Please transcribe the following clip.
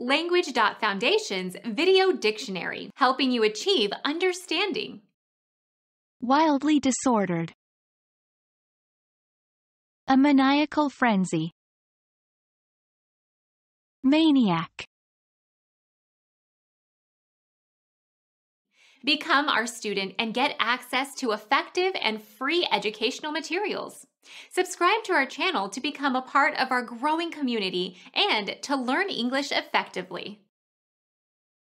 Language.Foundation's Video Dictionary, helping you achieve understanding. Wildly disordered. A maniacal frenzy. Maniac. Become our student and get access to effective and free educational materials. Subscribe to our channel to become a part of our growing community and to learn English effectively.